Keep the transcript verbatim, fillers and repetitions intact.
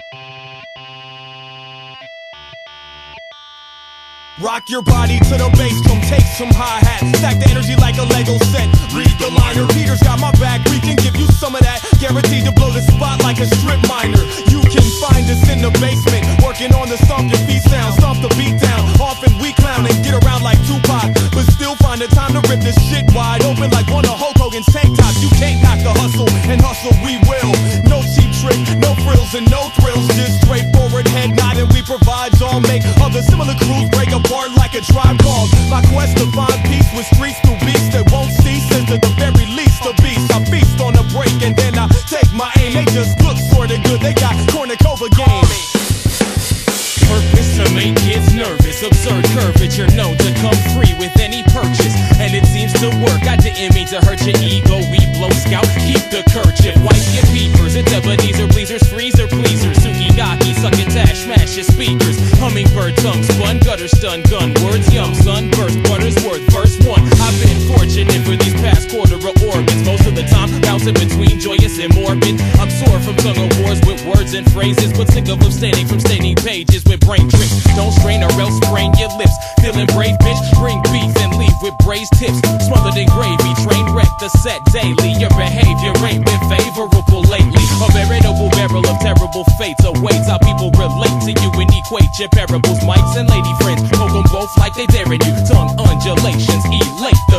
Rock your body to the bass drum, take some hi-hats, stack the energy like a Lego set. Read the liner, Peter's got my back, we can give you some of that, guaranteed to blow the spot like a strip miner. You can find us in the basement, working on the stomp your feet sound, stomp the beat down. Often we clown and get around like Tupac, but still find the time to rip this shit wide open like one of Hulk Hogan's tank tops. You can't knock the hustle, and hustle we will. No cheap trick, no frills and no thrills, just straightforward head nodding. We provide all make other similar crews break apart like a tribe called. My quest to find peace with streets through beats that won't cease, and to the very least a beast. I feast on a break and then I take my aim. They just look sorta good, they got cornucopia game. Purpose to make kids nervous, absurd curvature known to come free with any purchase, and it seems to work. I didn't mean to hurt your ego, we blow scout, keep the kerchief, wipe your peepers, it's Ebenezer, Bleezers, freezer, pleasers, Sukiyaki, succotash, smash your speakers, hummingbird tongue spun, gutter stun, gun words, yum, sunburst, Buttersworth, verse one. I've been fortunate for these past quarter of orbits, most of the time bouncing between joyous and morbid. I'm sore from tongue of wars with words and phrases, but sick of abstaining from staining pages with brain tricks. Don't strain or else sprain your lips. Feeling brave, bitch, bring beef and leave with braised tips, smothered in gravy, train wreck the set daily. Your behavior ain't been favorable lately. A veritable barrel of terrible fates awaits how people relate to you and equate your parables. Mics and lady friends, poke them both like they daring you. Tongue undulations, elate the